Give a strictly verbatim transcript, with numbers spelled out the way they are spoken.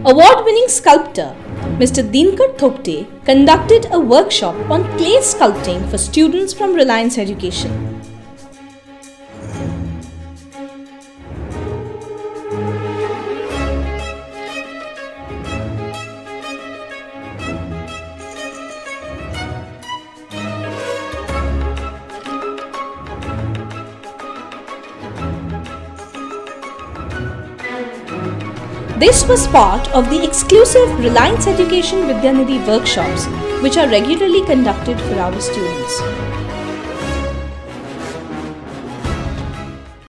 Award-winning sculptor Mister Deepak Thopte conducted a workshop on clay sculpting for students from Reliance Education. This was part of the exclusive Reliance Education VidyaNidhi workshops which are regularly conducted for our students.